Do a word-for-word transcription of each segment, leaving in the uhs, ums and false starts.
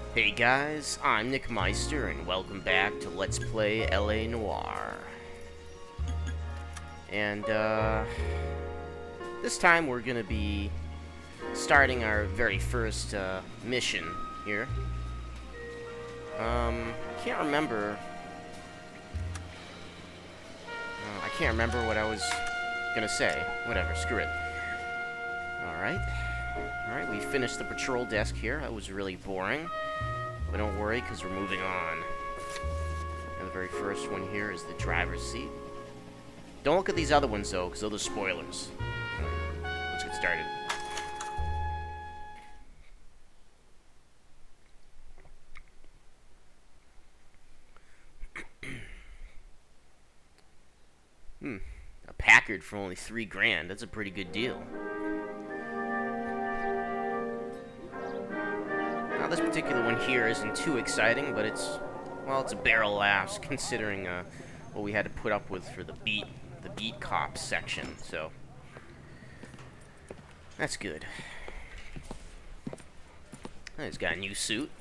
Hey guys, I'm Nickmeister, and welcome back to Let's Play L A Noire. And, uh... this time we're gonna be starting our very first, uh, mission here. Um, I can't remember... Uh, I can't remember what I was gonna say. Whatever, screw it. Alright. Alright, we finished the patrol desk here. That was really boring. But don't worry, because we're moving on. And the very first one here is the driver's seat. Don't look at these other ones, though, because those are spoilers. Alright, let's get started. hmm. A Packard for only three grand. That's a pretty good deal. Now, this particular one here isn't too exciting, but it's, well, it's a barrel last, considering uh, what we had to put up with for the beat, the beat cop section. So that's good. Oh, he's got a new suit.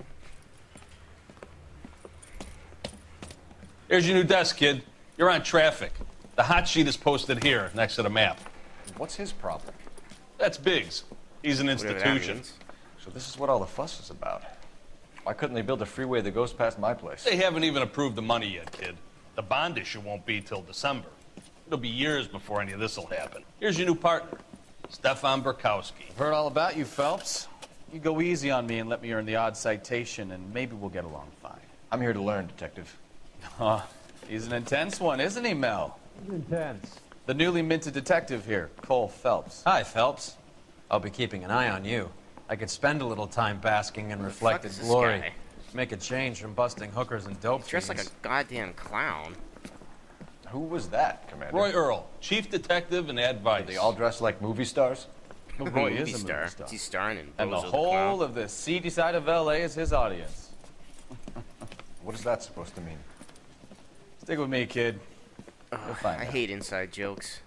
Here's your new desk, kid. You're on traffic. The hot sheet is posted here, next to the map. What's his problem? That's Biggs. He's an institution. So this is what all the fuss is about. Why couldn't they build a freeway that goes past my place? They haven't even approved the money yet, kid. The bond issue won't be till December. It'll be years before any of this will happen. Here's your new partner, Stefan Burkowski. Heard all about you, Phelps. You go easy on me and let me earn the odd citation, and maybe we'll get along fine. I'm here to learn, Detective. Huh. He's an intense one, isn't he, Mel? He's intense. The newly minted detective here, Cole Phelps. Hi, Phelps. I'll be keeping an eye on you. I could spend a little time basking in reflected glory. Guy? Make a change from busting hookers and dope He's dressed like a goddamn clown. Who was that, Commander? Roy Earl, chief detective and advice. They all dress like movie stars? Well, Roy movie is a star. movie star. He's starring in And the Bozo whole Clown. of the seedy side of L A is his audience. What is that supposed to mean? Stick with me, kid. Ugh, You'll find I out. hate inside jokes.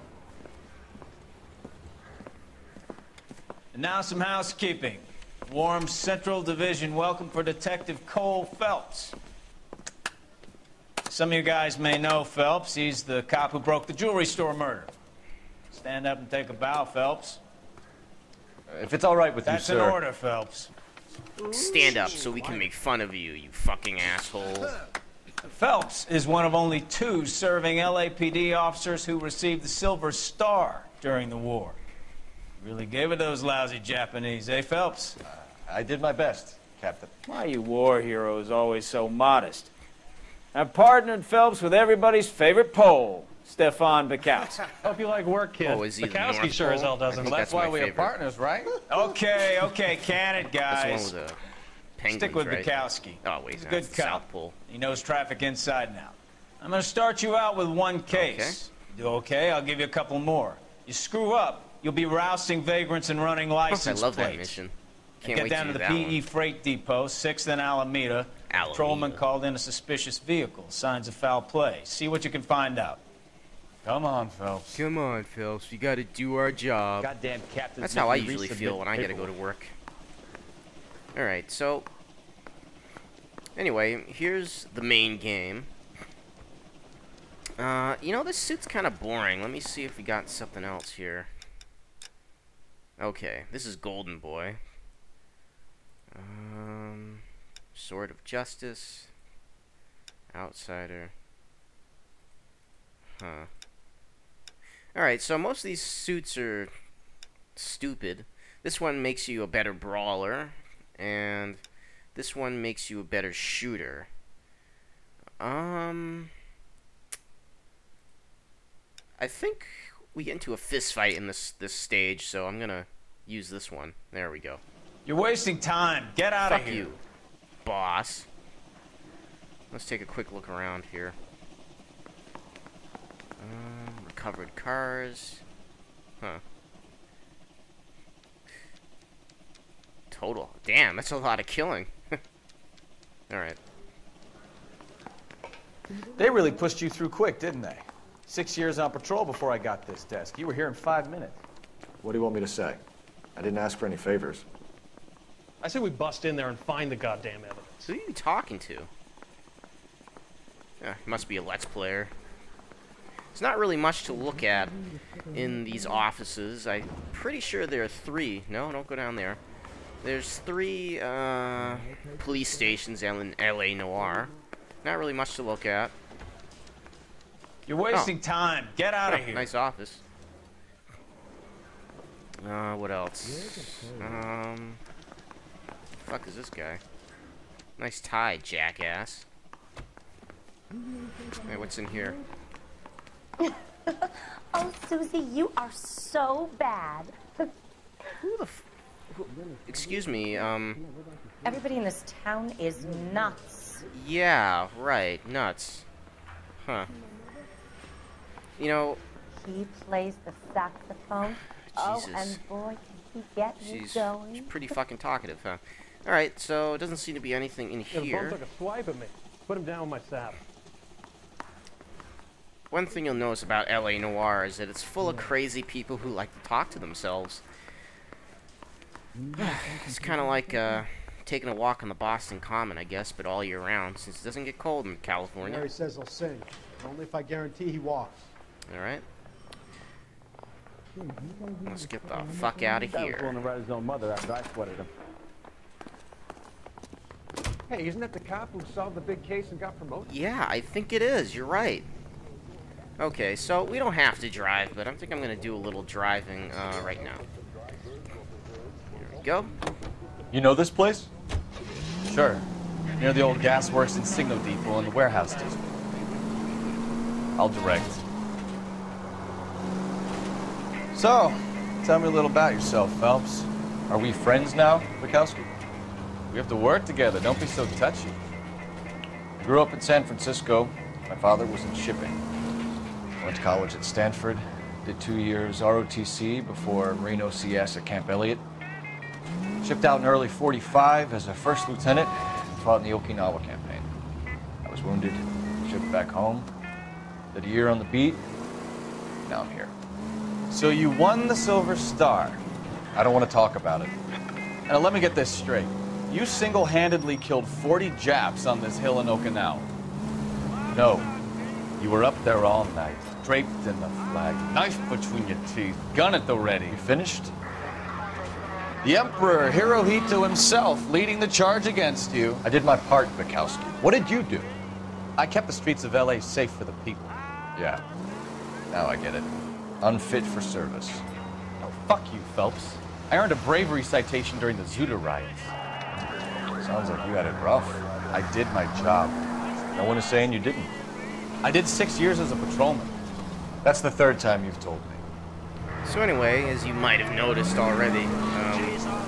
And now some housekeeping. Warm Central Division welcome for Detective Cole Phelps. Some of you guys may know Phelps. He's the cop who broke the jewelry store murder. Stand up and take a bow, Phelps. Uh, if it's all right with That's you, sir. an order, Phelps. Stand up so we can make fun of you, you fucking asshole. Phelps is one of only two serving L A P D officers who received the Silver Star during the war. Really gave it those lousy Japanese, eh, Phelps? Uh, I did my best, Captain. Why are you war heroes always so modest? I've partnered Phelps with everybody's favorite Pole, Stefan Burkowski. Hope you like work, kid. Oh, is he the Bukowski North sure as Pole? hell doesn't. I think Well, that's that's why my we are favorite. partners, right? Okay, okay, can it, That's the one guys? with the penguins, Stick with right? Bukowski. Oh, wait, He's a no, good that's the cop. South Pole. He knows traffic inside and out. I'm going to start you out with one case. You do okay? I'll give you a couple more. You screw up, you'll be rousting vagrants and running I license love that plates. mission. And Can't get wait down to to do the that P E one. Freight Depot, sixth and Alameda. Alameda. Patrolman called in a suspicious vehicle. Signs of foul play. See what you can find out. Come on, Phelps. Come on, Phelps. We gotta do our job. Goddamn captain. That's how I usually feel when I gotta go to work. Alright, so... Anyway, here's the main game. Uh, you know, this suit's kind of boring. Let me see if we got something else here. Okay, this is Golden Boy. Um, Sword of Justice. Outsider. Huh. Alright, so most of these suits are stupid. This one makes you a better brawler, and this one makes you a better shooter. Um... I think we get into a fist fight in this this stage, so I'm gonna use this one. There we go. You're wasting time. Get out Fuck of here. you, boss. Let's take a quick look around here. Um, recovered cars. Huh. Total. Damn, that's a lot of killing. Alright. They really pushed you through quick, didn't they? Six years on patrol before I got this desk. You were here in five minutes. What do you want me to say? I didn't ask for any favors. I say we bust in there and find the goddamn evidence. Who are you talking to? Yeah, he must be a Let's Player. There's not really much to look at in these offices. I'm pretty sure there are three. No, don't go down there. There's three uh, police stations in L A Noire. Not really much to look at. You're wasting Oh. time. Get out of Oh, here. nice office. Uh, what else? Um, fuck is this guy? Nice tie, jackass. Hey, what's in here? Oh, Susie, you are so bad. Who the f who, excuse me, um... Everybody in this town is nuts. Yeah, right, nuts. Huh. You know... He plays the saxophone. Oh, Jesus. and boy, can he get me She's, going. she's pretty fucking talkative, huh? Alright, so it doesn't seem to be anything in Yeah, the bum here. took a swipe at me. Put him down with my saddle. One thing you'll notice about L A Noire is that it's full of crazy people who like to talk to themselves. It's kind of like uh, taking a walk on the Boston Common, I guess, but all year round, since it doesn't get cold in California. Mary says he'll sing, only if I guarantee he walks. Alright. Let's get the fuck out of That was willing here. to write his own mother after I sweated him. Hey, isn't that the cop who solved the big case and got promoted? Yeah, I think it is. You're right. Okay, so we don't have to drive, but I think I'm going to do a little driving uh, right now. Here we go. You know this place? Sure. Near the old gas works and signal depot in the warehouse district. I'll direct. So, tell me a little about yourself, Phelps. Are we friends now, Bukowski? We have to work together. Don't be so touchy. I grew up in San Francisco. My father was in shipping. Went to college at Stanford. Did two years R O T C before Marine O C S at Camp Elliott. Shipped out in early forty-five as a first lieutenant and fought in the Okinawa campaign. I was wounded, shipped back home. Did a year on the beat. Now I'm here. So you won the Silver Star. I don't want to talk about it. Now let me get this straight. You single-handedly killed forty Japs on this hill in Okinawa. No. You were up there all night, draped in the flag, knife between your teeth, gun at the ready. You finished? The Emperor Hirohito himself leading the charge against you. I did my part, Bukowski. What did you do? I kept the streets of L A safe for the people. Yeah. Now I get it. Unfit for service. Oh, fuck you, Phelps. I earned a bravery citation during the Zuda riots. Sounds like you had it rough. I did my job. No one is saying you didn't. I did six years as a patrolman. That's the third time you've told me. So anyway, as you might have noticed already, um,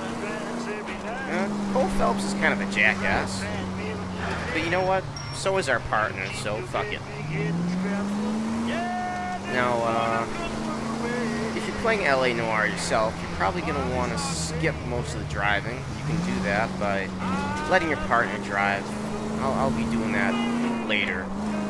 uh, Cole Phelps is kind of a jackass. But you know what? So is our partner, so fuck it. Now, uh, if you're playing L A Noire yourself, you're probably going to want to skip most of the driving. You can do that by letting your partner drive. I'll, I'll be doing that later.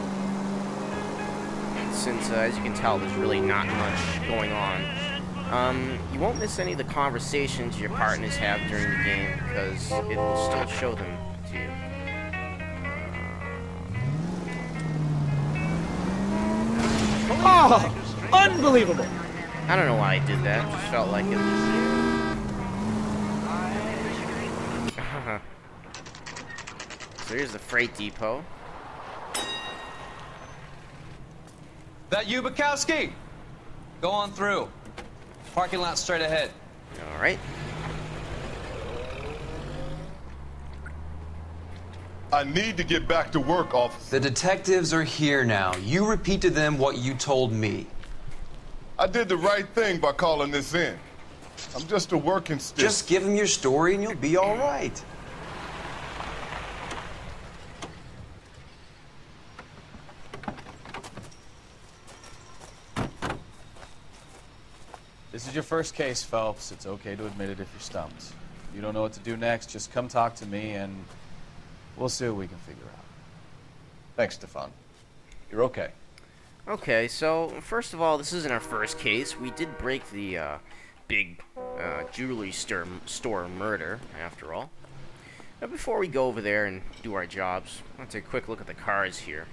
Since, uh, as you can tell, there's really not much going on. Um, you won't miss any of the conversations your partners have during the game, because it will still show them to you. Oh, unbelievable. I don't know why I did that, just felt like it. So here's the freight depot. That you, Bukowski? Go on through. Parking lot straight ahead. Alright. I need to get back to work, officer. The detectives are here now. You repeat to them what you told me. I did the right thing by calling this in. I'm just a working stick. Just give them your story and you'll be all right. This is your first case, Phelps. It's okay to admit it if you're stumped. If you don't know what to do next, just come talk to me and we'll see what we can figure out. Thanks, Stefan. You're okay. Okay, so first of all, this isn't our first case. We did break the uh, big uh, jewelry store, store murder, after all. But before we go over there and do our jobs, I'll take a quick look at the cars here.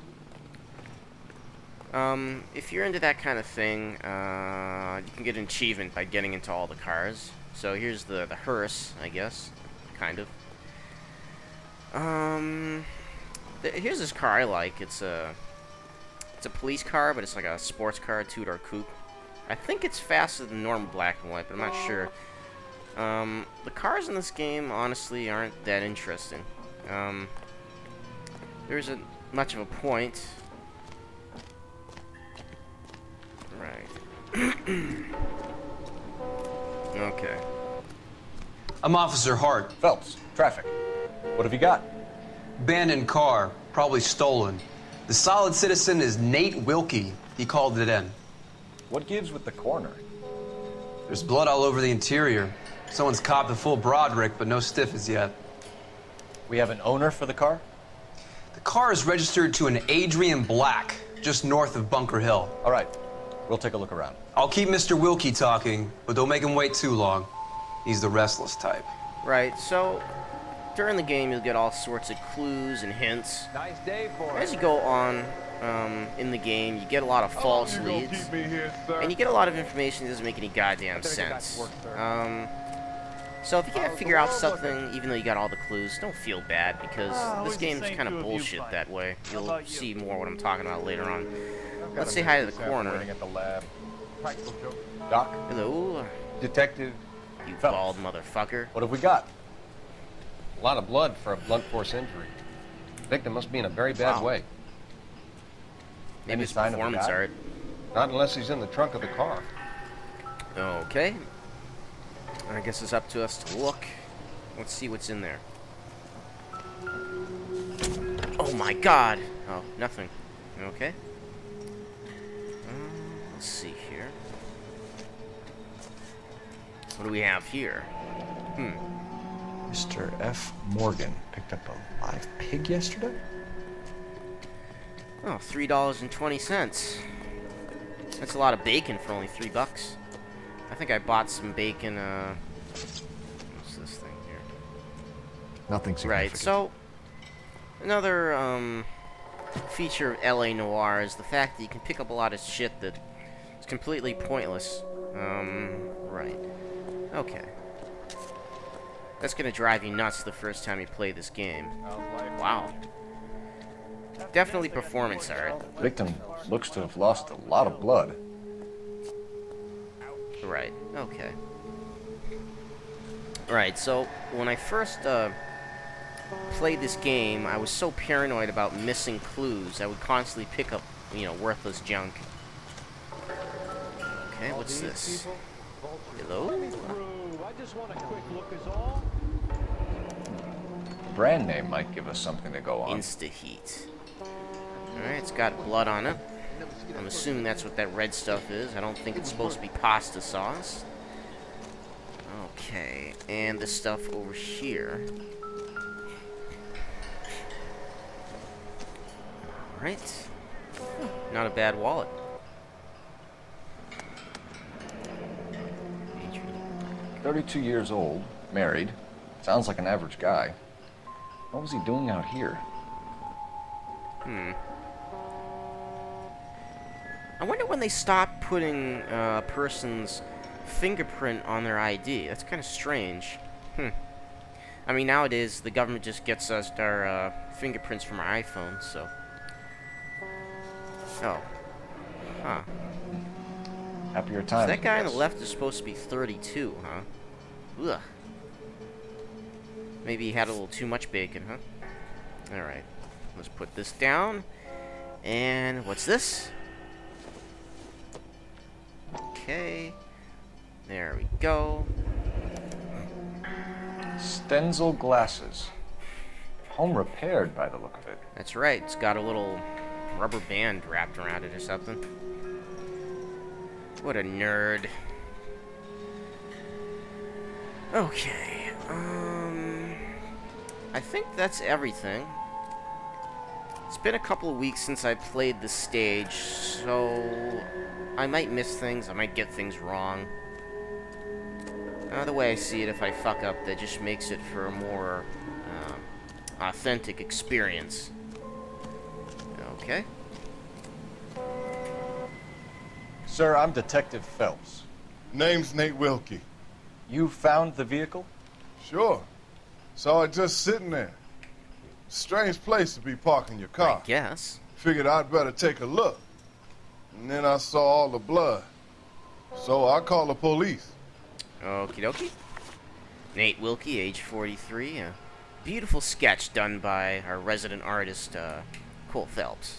Um, if you're into that kind of thing, uh, you can get an achievement by getting into all the cars. So here's the, the hearse, I guess, kind of. Um, th here's this car I like. It's a, it's a police car, but it's like a sports car, a two-door coupe. I think it's faster than normal black and white, but I'm not sure. Um, the cars in this game, honestly, aren't that interesting. Um, there isn't much of a point. Right. Okay. I'm Officer Hart. Phelps, traffic. What have you got? Abandoned car, probably stolen. The solid citizen is Nate Wilkie. He called it in. What gives with the corner? There's blood all over the interior. Someone's copped a full Broderick, but no stiff as yet. We have an owner for the car? The car is registered to an Adrian Black, just north of Bunker Hill. All right. We'll take a look around. I'll keep Mister Wilkie talking, but don't make him wait too long. He's the restless type. Right, so during the game you'll get all sorts of clues and hints. Nice day for it. As you go on um, in the game, you get a lot of false leads. Here, and you get a lot of information that doesn't make any goddamn sense. Work, um, so if you can't figure out something, even though you got all the clues, don't feel bad, because oh, this game's kind of bullshit that way. You'll you? see more what I'm talking about later on. Let's say hi to the coroner. At the lab. Doc? Hello? Detective? You bald motherfucker. What have we got? A lot of blood for a blunt force injury. The victim must be in a very bad wow. way. Maybe his performance art. Not unless he's in the trunk of the car. Okay. I guess it's up to us to look. Let's see what's in there. Oh my god! Oh, nothing. Okay. Let's see here. What do we have here? Hmm. Mister F. Morgan picked up a live pig yesterday? Oh, three dollars and twenty cents. That's a lot of bacon for only three bucks. I think I bought some bacon, uh... what's this thing here? Nothing significant. Right, so... Another, um... feature of L A Noire is the fact that you can pick up a lot of shit that is completely pointless. Um, right. Okay. That's gonna drive you nuts the first time you play this game. Wow. Definitely performance art. Victim looks to have lost a lot of blood. Right, okay. Right, so when I first uh, played this game, I was so paranoid about missing clues, I would constantly pick up, you know, worthless junk. Okay, what's this? Hello? I just want a quick look is all. Brand name might give us something to go on. Insta-heat. Alright, it's got blood on it. I'm assuming that's what that red stuff is. I don't think it's supposed to be pasta sauce. Okay, and this stuff over here. Alright. Not a bad wallet. thirty-two years old, married. Sounds like an average guy. What was he doing out here? Hmm. I wonder when they stop putting uh, a person's fingerprint on their I D. That's kind of strange. Hmm. I mean, nowadays, the government just gets us our uh, fingerprints from our iPhones, so... Oh. Huh. Happier times. So that guy on the left is supposed to be thirty-two, huh? Ugh. Maybe he had a little too much bacon, huh? Alright. Let's put this down. And what's this? Okay. There we go. Stenzel glasses. Home repaired by the look of it. That's right. It's got a little rubber band wrapped around it or something. What a nerd. Okay. Um... I think that's everything. It's been a couple of weeks since I played this stage, so I might miss things, I might get things wrong. Uh, the way I see it, if I fuck up, that just makes it for a more uh, authentic experience. Okay. Sir, I'm Detective Phelps. Name's Nate Wilkie. You found the vehicle? Sure. Saw it just sitting there. Strange place to be parking your car. I guess. Figured I'd better take a look. And then I saw all the blood. So I called the police. Okie dokie. Nate Wilkie, age forty-three. A beautiful sketch done by our resident artist, uh, Cole Phelps.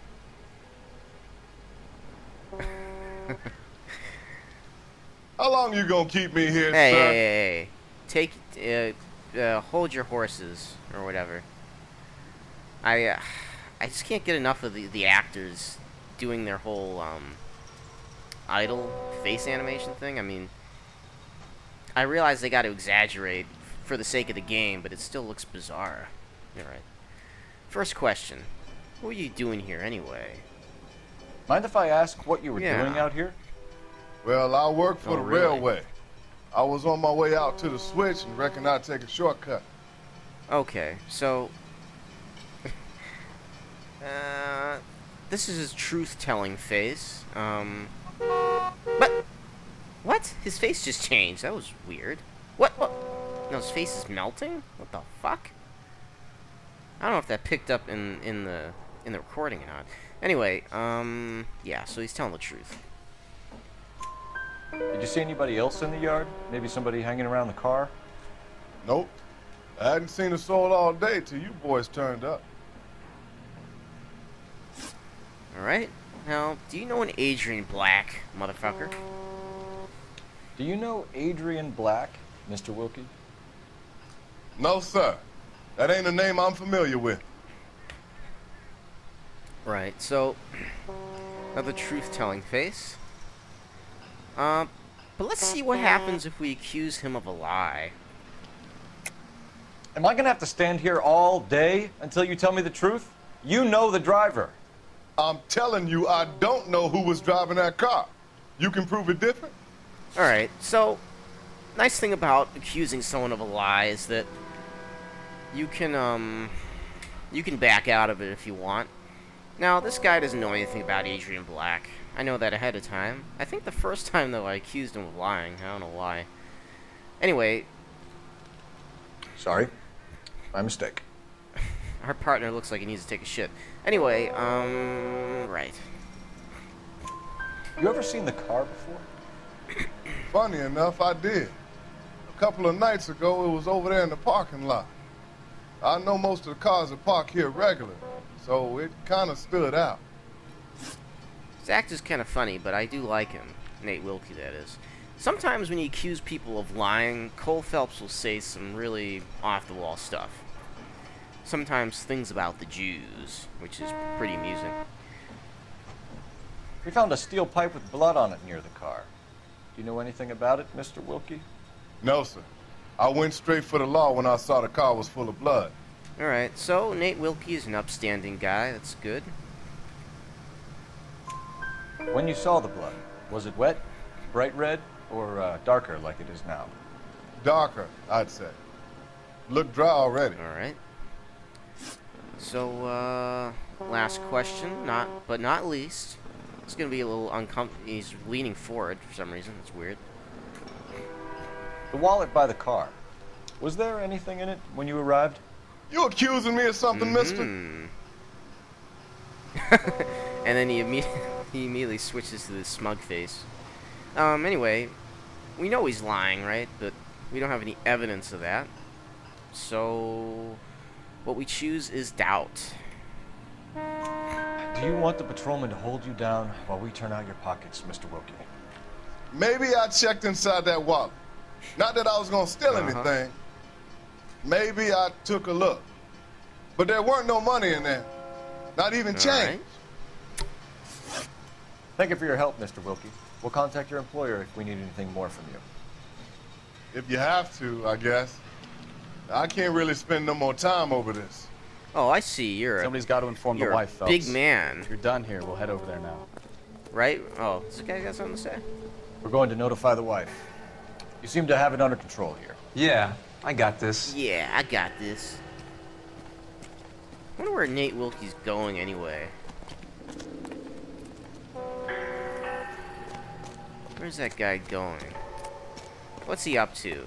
How long you gonna keep me here, hey, sir? Hey, hey, hey. Take, uh, uh, hold your horses, or whatever. I, uh, I just can't get enough of the, the actors doing their whole, um, idle face animation thing. I mean, I realize they gotta exaggerate for the sake of the game, but it still looks bizarre. Alright. First question. What are you doing here, anyway? Mind if I ask what you were Yeah. doing out here? Well, I work for Oh, the really? railway. I was on my way out to the switch and reckoned I'd take a shortcut. Okay, so... uh, this is his truth-telling face. Um... But... What? His face just changed. That was weird. What? What? No, his face is melting? What the fuck? I don't know if that picked up in, in the in the recording or not. Anyway, um... yeah, so he's telling the truth. Did you see anybody else in the yard? Maybe somebody hanging around the car? Nope. I hadn't seen a soul all day till you boys turned up. Alright. Now, do you know an Adrian Black, motherfucker? Do you know Adrian Black, Mister Wilkie? No, sir. That ain't a name I'm familiar with. Right, so... another truth-telling face. Um, but let's see what happens if we accuse him of a lie. Am I gonna have to stand here all day until you tell me the truth? You know the driver. I'm telling you, I don't know who was driving that car. You can prove it different? Alright, so... nice thing about accusing someone of a lie is that... you can, um... you can back out of it if you want. Now, this guy doesn't know anything about Adrian Black. I know that ahead of time. I think the first time, though, I accused him of lying. I don't know why. Anyway... Sorry. My mistake. Our partner looks like he needs to take a shit. Anyway, um... right. You ever seen the car before? Funny enough, I did. A couple of nights ago, it was over there in the parking lot. I know most of the cars are parked here regularly, so it kind of stood out. His act is kind of funny, but I do like him. Nate Wilkie, that is. Sometimes when you accuse people of lying, Cole Phelps will say some really off-the-wall stuff. Sometimes things about the Jews, which is pretty amusing. We found a steel pipe with blood on it near the car. Do you know anything about it, Mister Wilkie? No, sir. I went straight for the law when I saw the car was full of blood. Alright, so Nate Wilkie is an upstanding guy. That's good. When you saw the blood, was it wet, bright red, or uh, darker like it is now? Darker, I'd say. Looked dry already. Alright. So, uh, last question, not but not least. It's gonna be a little uncomfortable. He's leaning forward for some reason. It's weird. The wallet by the car. Was there anything in it when you arrived? You accusing me of something, Mm-hmm. mister? And then he immediately he immediately switches to this smug face. Um. Anyway, we know he's lying, right? But we don't have any evidence of that. So, what we choose is doubt. Do you want the patrolman to hold you down while we turn out your pockets, Mister Wilkie? Maybe I checked inside that wallet. Not that I was gonna steal Uh-huh. anything. Maybe I took a look. But there weren't no money in there. Not even All change. right. Thank you for your help, Mister Wilkie. We'll contact your employer if we need anything more from you. If you have to, I guess. I can't really spend no more time over this. Oh, I see. You're a, Somebody's got to inform you're the a wife, Phelps. big man, If you're done here, we'll head over there now. right? Oh, this guy got something to say? We're going to notify the wife. You seem to have it under control here. Yeah, I got this. Yeah, I got this. I wonder where Nate Wilkie's going anyway. Where's that guy going? What's he up to?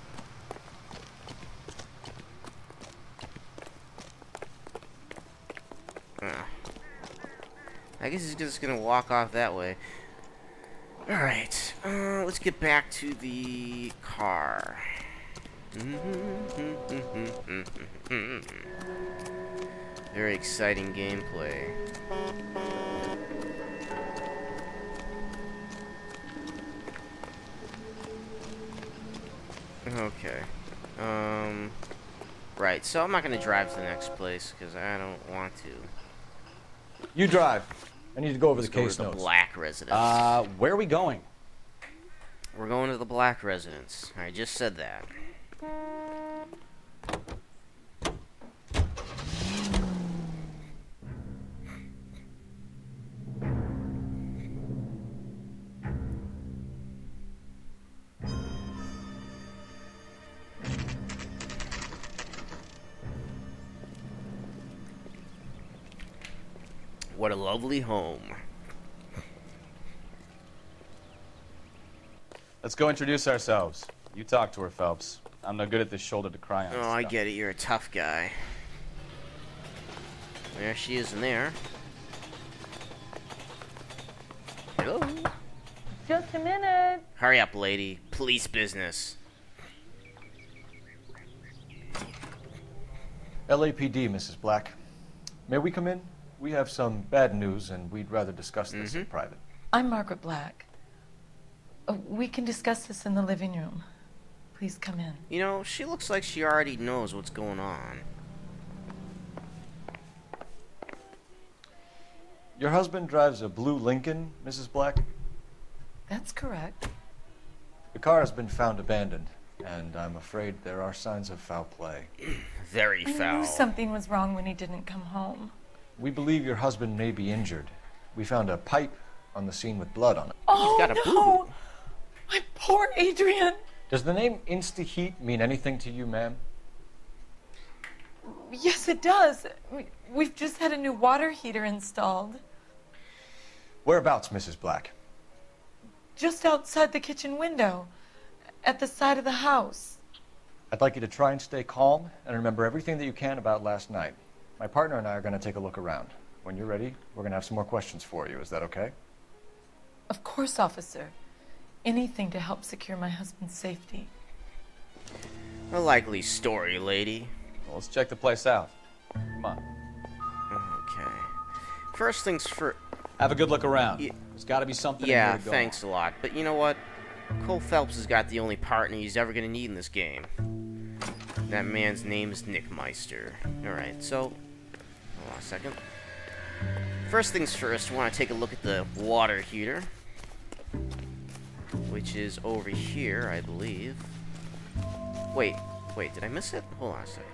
Uh, I guess he's just gonna walk off that way. Alright, uh, let's get back to the car. Very exciting gameplay. Okay. Um. Right, so I'm not gonna drive to the next place because I don't want to. You drive. I need to go over Let's the go case to the notes. Black residence. Uh, where are we going? We're going to the Black residence. I just said that. What a lovely home. Let's go introduce ourselves. You talk to her, Phelps. I'm no good at this shoulder to cry on Oh, stuff. I get it. You're a tough guy. There she is in there. Hello? Just a minute. Hurry up, lady. Police business. L A P D, Missus Black. May we come in? We have some bad news, and we'd rather discuss this Mm-hmm. in private. I'm Margaret Black. Uh, we can discuss this in the living room. Please come in. You know, she looks like she already knows what's going on. Your husband drives a blue Lincoln, Missus Black? That's correct. The car has been found abandoned, and I'm afraid there are signs of foul play. Very I foul. knew something was wrong when he didn't come home. We believe your husband may be injured. We found a pipe on the scene with blood on it. Oh, got a no! boo-boo. My poor Adrian! Does the name Insta-Heat mean anything to you, ma'am? Yes, it does. We, we've just had a new water heater installed. Whereabouts, Missus Black? Just outside the kitchen window, at the side of the house. I'd like you to try and stay calm and remember everything that you can about last night. My partner and I are going to take a look around. When you're ready, we're going to have some more questions for you. Is that okay? Of course, officer. Anything to help secure my husband's safety. A likely story, lady. Well, let's check the place out. Come on. Okay. First things first. Have a good look around. Yeah. There's got to be something Yeah, in here to go thanks a lot. But you know what? Cole Phelps has got the only partner he's ever going to need in this game. That man's name is Nickmeister. Alright, so... Hold on a second. First things first, I want to take a look at the water heater. Which is over here, I believe. Wait, wait, did I miss it? Hold on a second.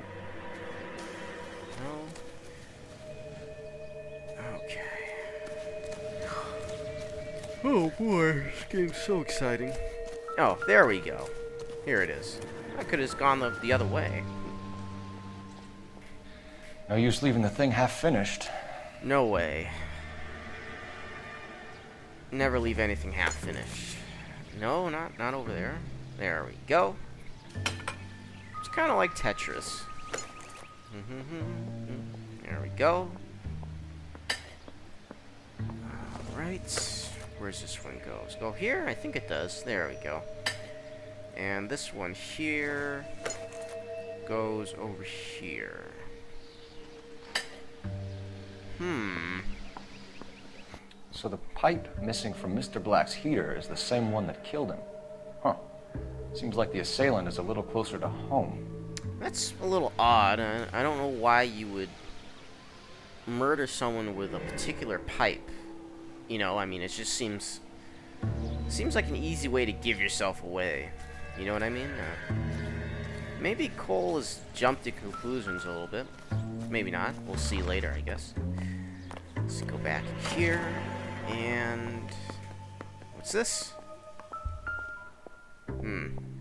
No. Okay. Oh boy, this game's so exciting. Oh, there we go. Here it is. I could have just gone the, the other way. No use leaving the thing half finished. No way. Never leave anything half finished. No, not not over there. There we go. It's kind of like Tetris. There we go. Alright. Where's this one go? Does it go here? I think it does. There we go. And this one here goes over here. Hmm. So the pipe missing from Mister Black's heater is the same one that killed him. Huh. Seems like the assailant is a little closer to home. That's a little odd. I, I don't know why you would murder someone with a particular pipe. You know, I mean, it just seems seems like an easy way to give yourself away. You know what I mean? Uh, maybe Cole has jumped to conclusions a little bit. Maybe not. We'll see later, I guess. Let's go back here. And what's this? Hmm.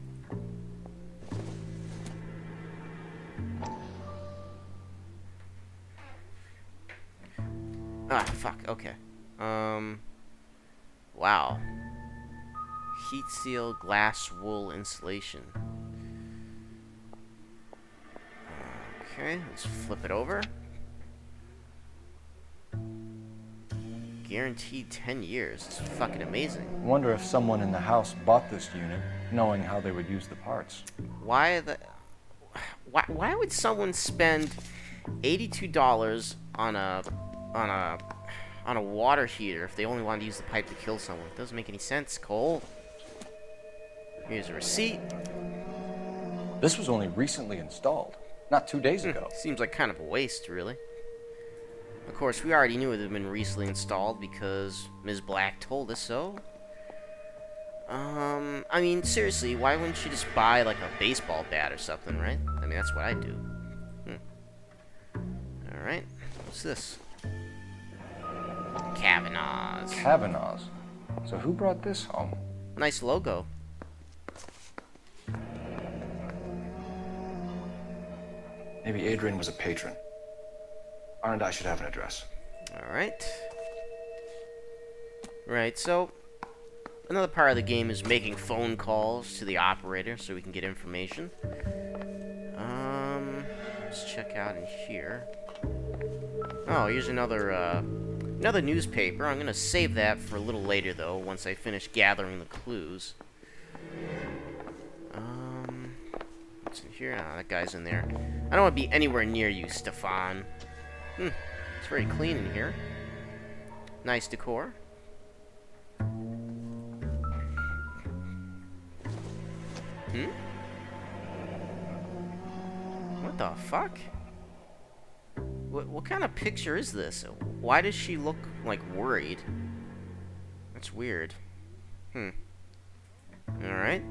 Ah, fuck. Okay. Um. Wow. Heat seal glass wool insulation. Okay, let's flip it over. Guaranteed ten years. It's fucking amazing. I wonder if someone in the house bought this unit, knowing how they would use the parts. Why the... Why, why would someone spend eighty-two dollars on a... on a... on a water heater if they only wanted to use the pipe to kill someone? It doesn't make any sense, Cole. Here's a receipt. This was only recently installed, not two days ago. Hmm, seems like kind of a waste, really. Of course, we already knew it had been recently installed because Miz Black told us so. Um, I mean, seriously, why wouldn't she just buy, like, a baseball bat or something, right? I mean, that's what I'd do. Hmm. Alright, what's this? Kavanaugh's. Kavanaugh's? So who brought this home? Nice logo. Maybe Adrian was a patron. R and I should have an address. Alright. Right, so another part of the game is making phone calls to the operator so we can get information. Um, let's check out in here. Oh, here's another, uh, another newspaper. I'm gonna save that for a little later, though, once I finish gathering the clues. Um, what's in here? Ah, that guy's in there. I don't want to be anywhere near you, Stefan. Hmm, it's very clean in here. Nice decor. Hmm? What the fuck? What, what kind of picture is this? Why does she look, like, worried? That's weird. Hmm. Alright.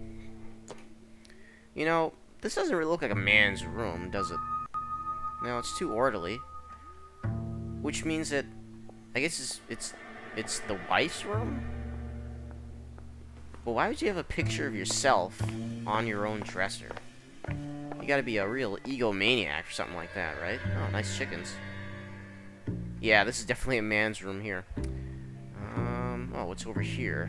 You know, this doesn't really look like a man's room, does it? No, it's too orderly. Which means that, I guess it's, it's, it's the wife's room? But why would you have a picture of yourself on your own dresser? You gotta be a real egomaniac or something like that, right? Oh, nice chickens. Yeah, this is definitely a man's room here. Um, oh, what's over here?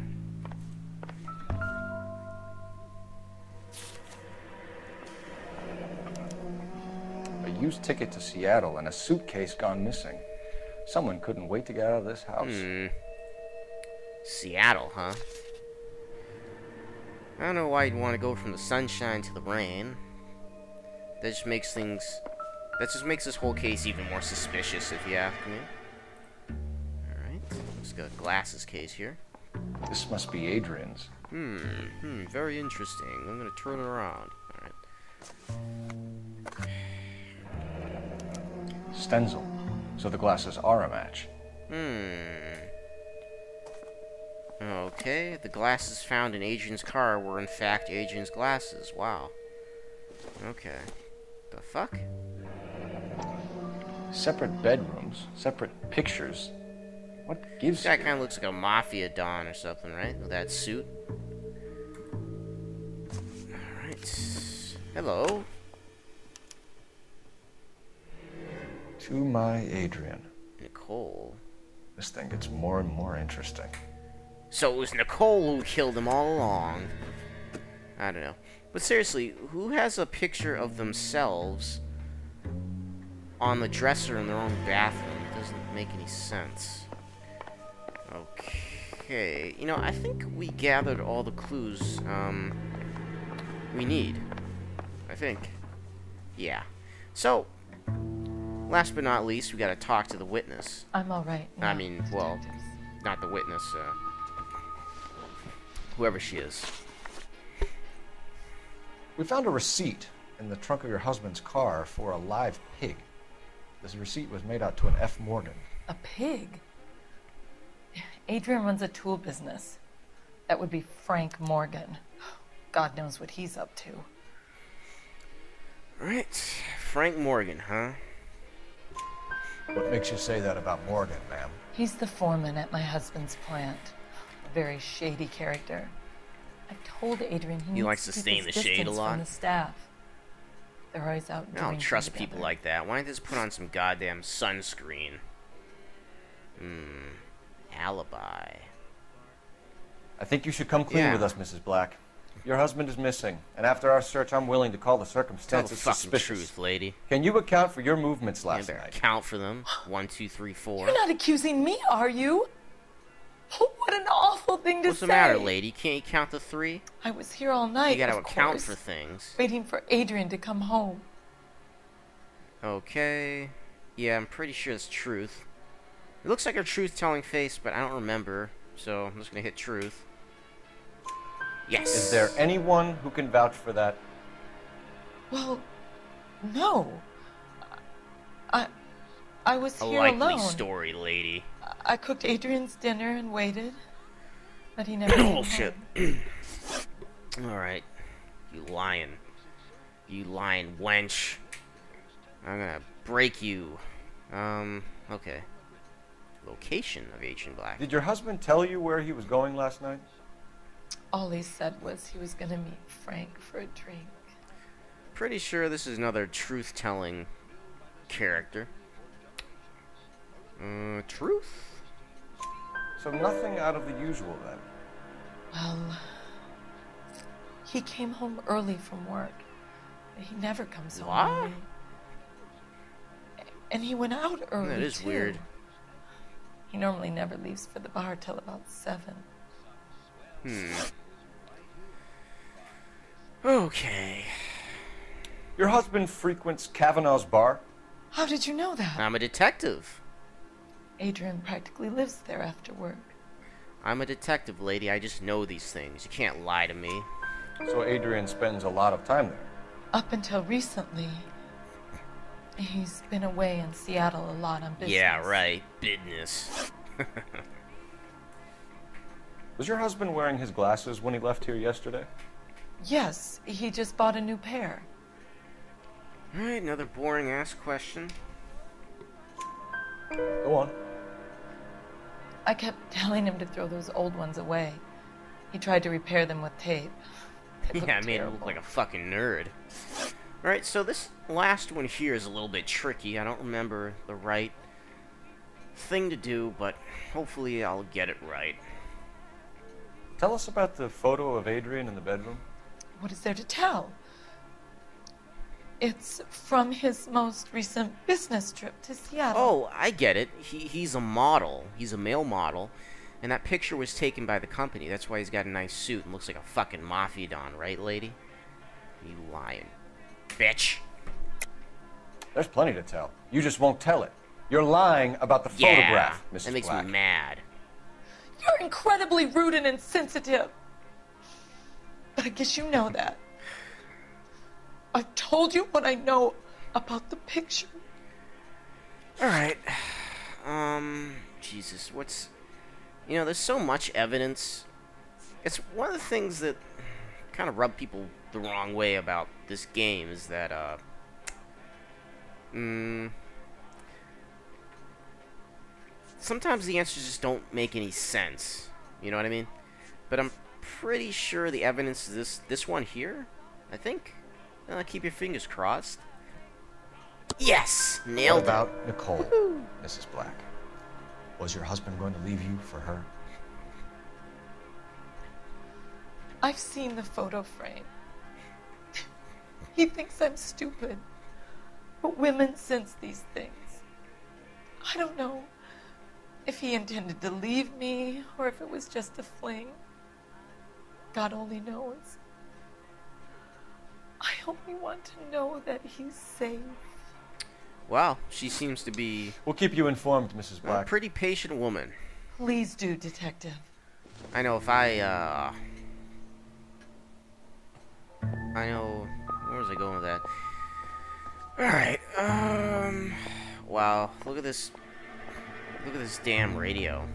A used ticket to Seattle and a suitcase gone missing. Someone couldn't wait to get out of this house. Hmm. Seattle, huh? I don't know why you'd want to go from the sunshine to the rain. That just makes things... That just makes this whole case even more suspicious, if you ask me. Alright, let's go glasses case here. This must be Adrian's. Hmm, hmm, very interesting. I'm gonna turn it around. Alright. Stenzel. So the glasses are a match. Hmm. Okay, the glasses found in Adrian's car were in fact Adrian's glasses. Wow. Okay. The fuck? Separate bedrooms, separate pictures. What gives... This guy kind of looks like a mafia don or something, right? With that suit. Alright. Hello. To my Adrian. Nicole. This thing gets more and more interesting. So it was Nicole who killed him all along. I don't know. But seriously, who has a picture of themselves on the dresser in their own bathroom? It doesn't make any sense. Okay. You know, I think we gathered all the clues um, we need. I think. Yeah. So, last but not least, we gotta talk to the witness. I'm all right now, I mean, well, not the witness, uh, whoever she is. We found a receipt in the trunk of your husband's car for a live pig. This receipt was made out to an F. Morgan. A pig? Adrian runs a tool business. That would be Frank Morgan. God knows what he's up to. Right. Frank Morgan, huh? What makes you say that about Morgan, ma'am? He's the foreman at my husband's plant. A very shady character. I told Adrian he, He needs likes to to keep stay in his the shade a distance lot. from the staff. They're always out I doing don't trust together. people like that. Why don't they just put on some goddamn sunscreen? Hmm. Alibi. I think you should come clean Yeah. with us, Missus Black. Your husband is missing, and after our search, I'm willing to call the Tell the circumstances fucking suspicious. truth, lady. Can you account for your movements You last better night? count for them. One, two, three, four. You're not accusing me, are you? What an awful thing to What's say. the matter, lady? Can't you count to three? I was here all night, You gotta of account course, for things. waiting for Adrian to come home. Okay. Yeah, I'm pretty sure it's truth. It looks like a truth-telling face, but I don't remember. So I'm just gonna hit truth. Yes. Is there anyone who can vouch for that? Well, no. I I was a here likely alone. story, lady? I cooked Adrian's dinner and waited, but he never came Bullshit. home. Alright. You lying. You lying wench. I'm gonna break you. Um, okay. Location of Adrian Black. Did your husband tell you where he was going last night? All he said was he was going to meet Frank for a drink. Pretty sure this is another truth-telling character. Uh, truth? So nothing out of the usual then. Well, he came home early from work. He never comes home What? early. And he went out early, That is too. weird. He normally never leaves for the bar till about seven. Hmm. Okay. Your husband frequents Kavanaugh's bar? How did you know that? I'm a detective. Adrian practically lives there after work. I'm a detective, lady. I just know these things. You can't lie to me. So Adrian spends a lot of time there? Up until recently, he's been away in Seattle a lot on business. Yeah, right. Business. Was your husband wearing his glasses when he left here yesterday? Yes, he just bought a new pair. Alright, another boring-ass question. Go on. I kept telling him to throw those old ones away. He tried to repair them with tape. They Yeah, I looked made him terrible. look like a fucking nerd. Alright, so this last one here is a little bit tricky. I don't remember the right thing to do, but hopefully I'll get it right. Tell us about the photo of Adrian in the bedroom. What is there to tell? It's from his most recent business trip to Seattle. Oh, I get it. He he's a model. He's a male model. And that picture was taken by the company. That's why he's got a nice suit and looks like a fucking mafia don, right, lady? You lying bitch. There's plenty to tell. You just won't tell it. You're lying about the Yeah, photograph, Missus that makes Black. me mad. You're incredibly rude and insensitive. But I guess you know that. I've told you what I know about the picture. Alright. Um, Jesus, what's... You know, there's so much evidence. It's one of the things that kind of rub people the wrong way about this game is that, uh... Mm, sometimes the answers just don't make any sense. You know what I mean? But I'm pretty sure the evidence is this, this one here, I think. Uh, keep your fingers crossed. Yes! Nailed What it. about Nicole, Missus Black? Was your husband going to leave you for her? I've seen the photo frame. He thinks I'm stupid. But women sense these things. I don't know if he intended to leave me or if it was just a fling. God only knows. I only want to know that he's safe. Wow, she seems to be We'll keep you informed, Missus a Black. pretty patient woman. Please do, Detective. I know if I, uh... I know... Where was I going with that? Alright, um... Wow, look at this... Look at this damn radio.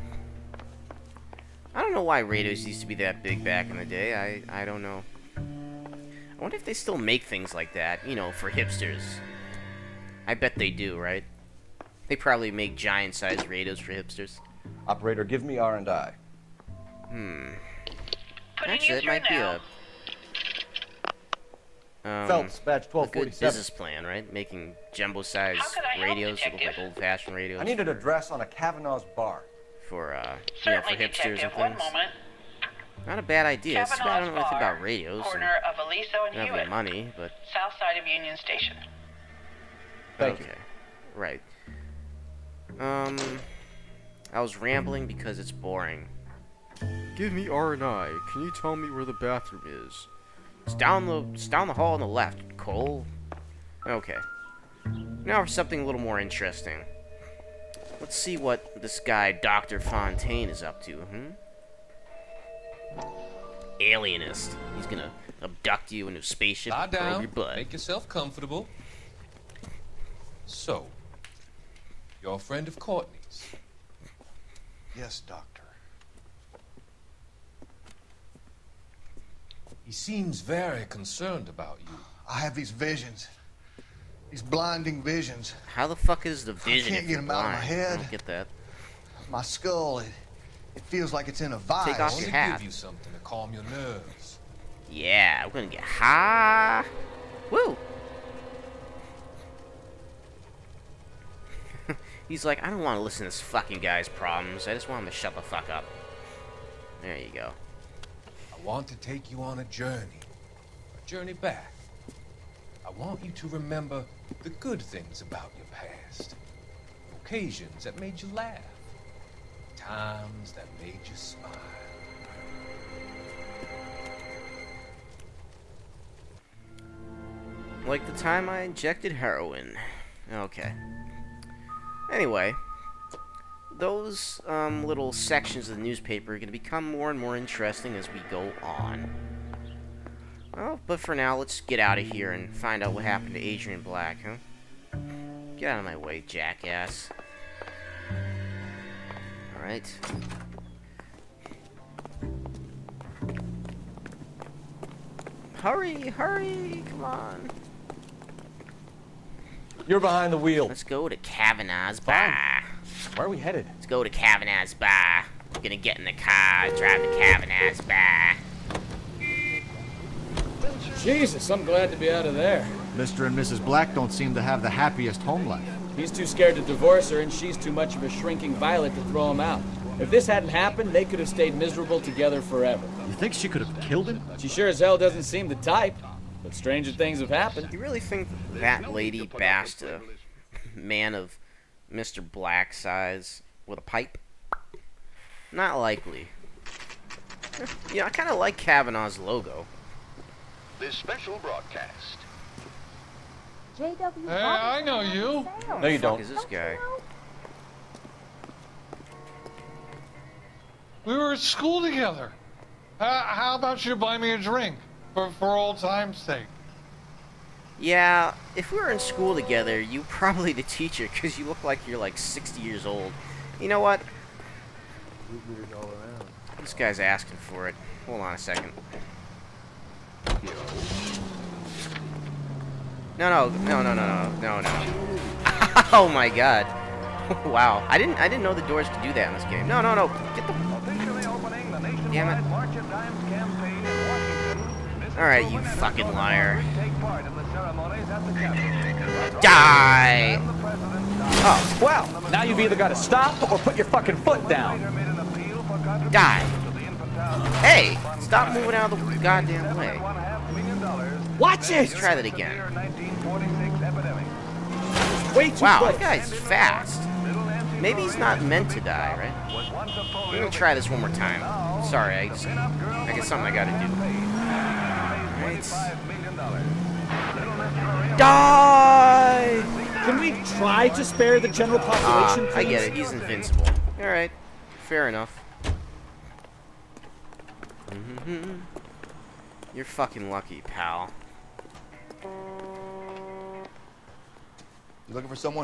I don't know why radios used to be that big back in the day. I, I don't know. I wonder if they still make things like that, you know, for hipsters. I bet they do, right? They probably make giant-sized radios for hipsters. Operator, give me R and I. Hmm. Putting Actually, you it might through be now. a... Um, Phelps, badge a twelve good forty-seven. business plan, right? Making jumbo-sized radios that look like old-fashioned radios. I need an address on a Kavanaugh's bar. For, uh, you know, for Certainly, hipsters detective. and One things. moment. Not a bad idea. It's too bad I don't know anything Kavanaugh's about radios. Corner of Aliso and I don't have Hewitt. any money, but... South side of Union Station. Thank okay. Right. Um, I was rambling because it's boring. Give me R and I. Can you tell me where the bathroom is? It's down the it's down the hall on the left. Cole. Okay. Now for something a little more interesting. Let's see what this guy Doctor Fontaine is up to. Hmm. Alienist. He's gonna abduct you into a spaceship Lie and probe down. your butt. Make yourself comfortable. So, you're a friend of Courtney's. Yes, Doctor. He seems very concerned about you. I have these visions. These blinding visions. How the fuck is the vision? I can't if get you're them out of my blind? head. I don't get that. My skull, it, it feels like it's in a vice. Take off I your want to hat. give you something to calm your nerves. Yeah, we're gonna get high. Woo! He's like, I don't want to listen to this fucking guy's problems. I just want him to shut the fuck up. There you go. I want to take you on a journey. A journey back. I want you to remember the good things about your past. Occasions that made you laugh. Times that made you smile. Like the time I injected heroin. Okay. Anyway, those um, little sections of the newspaper are going to become more and more interesting as we go on. Well, but for now, let's get out of here and find out what happened to Adrian Black, huh? Get out of my way, jackass. Alright. Hurry, hurry, come on. You're behind the wheel. Let's go to Kavanaugh's bar. Where are we headed? Let's go to Kavanaugh's bar. We're gonna get in the car, drive to Kavanaugh's bar. Jesus, I'm glad to be out of there. Mister and Missus Black don't seem to have the happiest home life. He's too scared to divorce her, and she's too much of a shrinking violet to throw him out. If this hadn't happened, they could have stayed miserable together forever. You think she could have killed him? She sure as hell doesn't seem the type, but stranger things have happened. You really think that lady bashed a man of Mister Black size with a pipe? Not likely. Yeah, I kind of like Kavanaugh's logo. This special broadcast. J W Hey, I know you. No, you Who the fuck don't. is this guy? We were at school together. Uh, how about you buy me a drink for, for old time's sake? Yeah, if we were in school together, you probably the teacher, because you look like you're like sixty years old. You know what? all around. This guy's asking for it. Hold on a second. No, no, no, no, no, no, no. Oh my God! Wow, I didn't, I didn't know the doors could do that in this game. No, no, no, get the. Damn it! All right, you fucking liar! Die! Oh, well, now you've either got to stop or put your fucking foot down. Die! Hey, stop moving out of the goddamn way. Watch it! Let's try that again. Way too Wow, close. that guy's fast. Maybe he's not meant to die, right? Let me try this one more time. Sorry, I just, I got something I gotta do. Right. Die! Can we try to spare the general population, Ah, I please? get it. He's invincible. All right, fair enough. Mm-hmm. You're fucking lucky, pal. You looking for someone?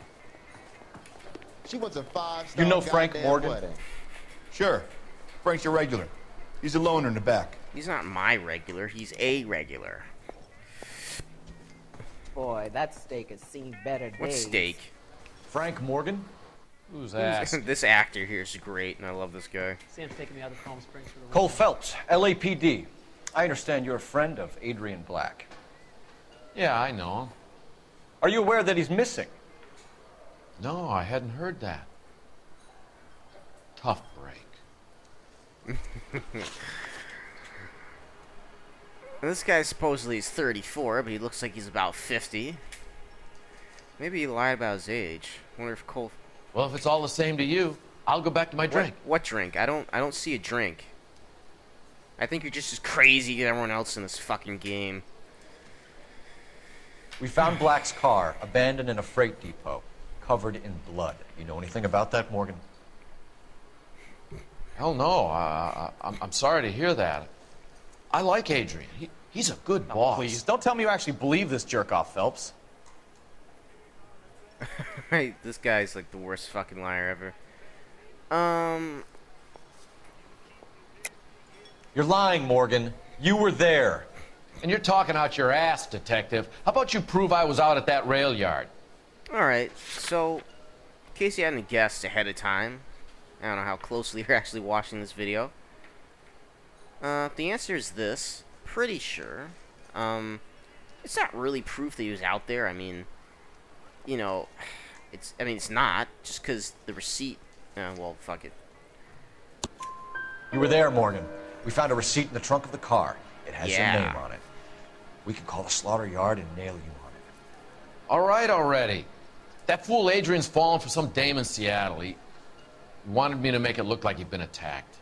She wants a five-star You know Frank goddamn Morgan? wedding. Sure. Frank's your regular. He's a loner in the back. He's not my regular. He's a regular. Boy, that steak has seen better days. What steak? Frank Morgan? Who's Who's- that? This actor here is great, and I love this guy. Sam's taking me out of Palm Springs for the Cole Phelps, L A P D. I understand you're a friend of Adrian Black. Yeah, I know. Are you aware that he's missing? No, I hadn't heard that. Tough break. This guy supposedly is thirty-four, but he looks like he's about fifty. Maybe he lied about his age. Wonder if Cole... Well, if it's all the same to you, I'll go back to my drink. What, what drink? I don't I don't see a drink. I think you're just as crazy as everyone else in this fucking game. We found Black's car, abandoned in a freight depot, covered in blood. You know anything about that, Morgan? Hell no. I, I, I'm, I'm sorry to hear that. I like Adrian. He, he's a good No, boss. please, don't tell me you actually believe this jerk-off, Phelps. Right, this guy's like the worst fucking liar ever. Um... You're lying, Morgan. You were there. And you're talking out your ass, detective. How about you prove I was out at that rail yard? Alright, so, in case you hadn't guessed ahead of time, I don't know how closely you're actually watching this video. Uh, the answer is this. Pretty sure. Um, it's not really proof that he was out there. I mean, you know, it's, I mean, it's not. Just because the receipt, uh, well, fuck it. You were there, Morgan. We found a receipt in the trunk of the car. It has Yeah. your name on it. We can call the slaughter yard and nail you on it. All right already. That fool Adrian's fallen for some dame in Seattle. He wanted me to make it look like he'd been attacked.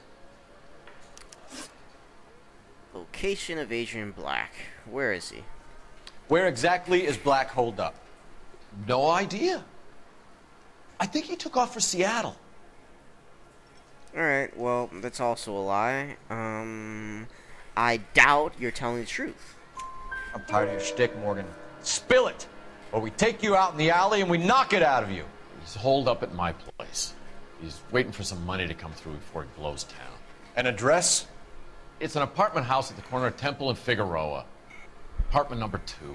Location of Adrian Black. Where is he? Where exactly is Black holed up? No idea. I think he took off for Seattle. Alright, well, that's also a lie. Um, I doubt you're telling the truth. I'm tired of your shtick, Morgan. Spill it! Or we take you out in the alley and we knock it out of you. He's holed up at my place. He's waiting for some money to come through before he blows town. An address? It's an apartment house at the corner of Temple and Figueroa. Apartment number two.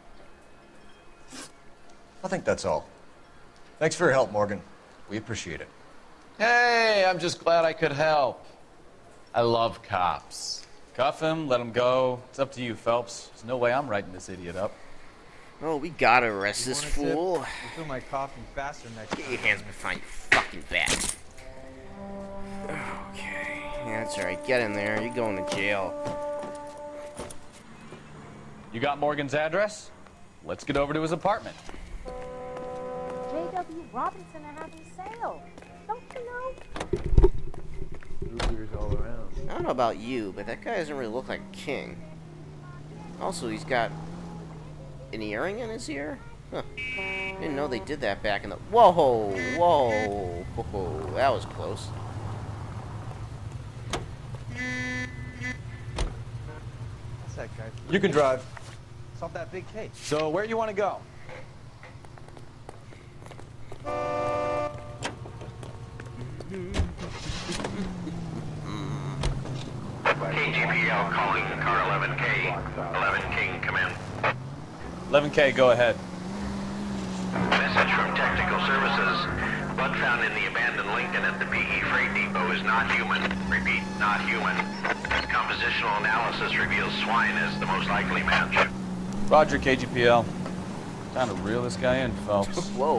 I think that's all. Thanks for your help, Morgan. We appreciate it. Hey, I'm just glad I could help. I love cops. Cuff him, let him go. It's up to you, Phelps. There's no way I'm writing this idiot up. Oh, we gotta arrest You this want a tip? fool. You'll feel my coughing faster next Get time. your hands behind your fucking back. Okay. Yeah, that's alright. Get in there. You're going to jail. You got Morgan's address? Let's get over to his apartment. J W Robinson are having sale. Don't you know? Root beers all around. I don't know about you, but that guy doesn't really look like a king. Also, he's got an earring in his ear? Huh. Didn't know they did that back in the... Whoa! Whoa! Whoa! That was close. What's that guy? You can drive. Stop that big cake. So, where you want to go? K G P L calling car eleven K. eleven King, come in. eleven K, go ahead. Message from Technical Services. Blood found in the abandoned Lincoln at the P E freight depot is not human. Repeat, not human. Compositional analysis reveals swine as the most likely match. Roger, K G P L. Time to reel this guy in, Phelps. Whoa.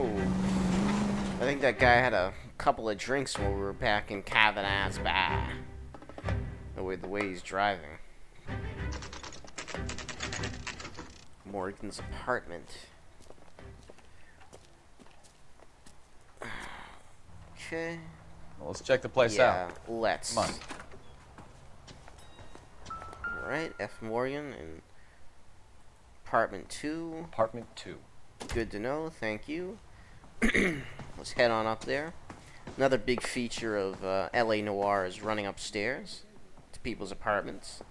I think that guy had a couple of drinks when we were back in Cavanaugh's Bar. The way, the way he's driving. Morgan's apartment. Okay. Well, let's check the place yeah, out. let's. Come on. Alright, F. Morgan in apartment two. Apartment two. Good to know, thank you. Let's head on up there. Another big feature of uh, L A Noire is running upstairs to people's apartments.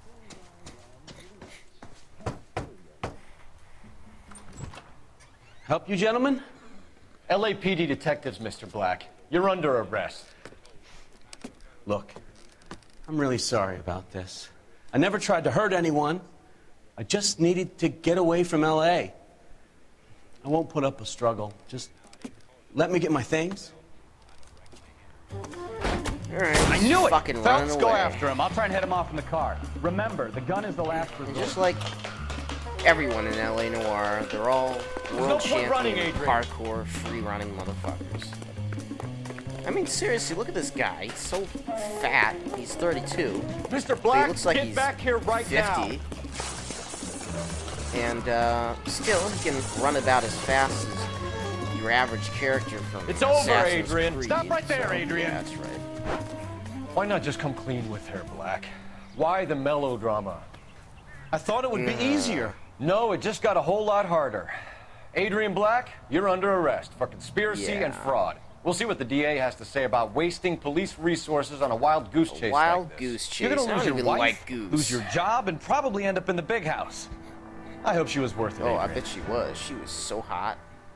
Help you, gentlemen? L A P D detectives, Mister Black. You're under arrest. Look, I'm really sorry about this. I never tried to hurt anyone. I just needed to get away from L A. I won't put up a struggle. Just let me get my things. Alright, I knew it! fucking Phelps, running go away. after him. I'll try and head him off in the car. Remember, the gun is the last resort. Just like everyone in L A Noire. They're all world no point running, champion Adrian. parkour free running motherfuckers. I mean, seriously, look at this guy. He's so fat. He's thirty-two. Mister But Black, he looks like get he's back here right fifty. now. And uh, still, he can run about as fast as your average character from It's over, Assassin's Adrian. Creed. Stop right there, So, Adrian. yeah, that's right. Why not just come clean with her, Black? Why the melodrama? I thought it would be easier. No, it just got a whole lot harder. Adrian Black, you're under arrest for conspiracy and Yeah. fraud. We'll see what the D A has to say about wasting police resources on a wild goose chase Wild like this. goose chase. You're I gonna don't lose your even wife, like goose. lose your job, and probably end up in the big house. I hope she was worth it. Oh, I Adrian. bet she was. She was so hot.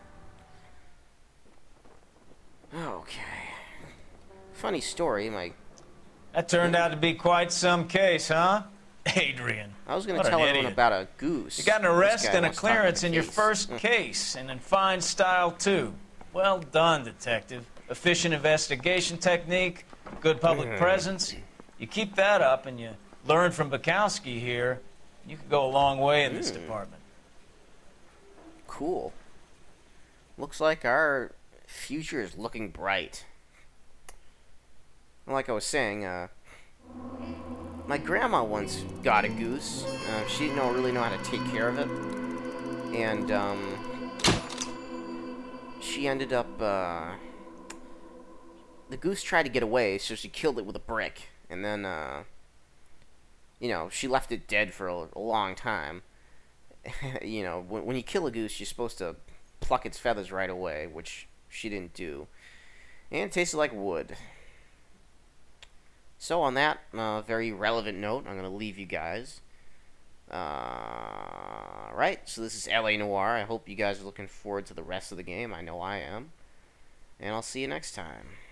Okay. Funny story. My That turned out to be quite some case, huh? Adrian. I was going What to an tell everyone idiot. about a goose. You got an This arrest guy and a wants to talk about clearance the in your case. first Mm. case, and in fine style, too. Well done, detective. Efficient investigation technique, good public Mm. presence. You keep that up and you learn from Bukowski here, you could go a long way in this Mm. department. Cool. Looks like our future is looking bright. Like I was saying, uh, my grandma once got a goose. Uh, she didn't know, really know how to take care of it. And, um, she ended up, uh, the goose tried to get away, so she killed it with a brick. And then, uh, you know, she left it dead for a, a long time. You know, when, when you kill a goose, you're supposed to pluck its feathers right away, which she didn't do. And it tasted like wood. So on that uh, very relevant note, I'm going to leave you guys. Uh, right, so this is L A Noire. I hope you guys are looking forward to the rest of the game. I know I am. And I'll see you next time.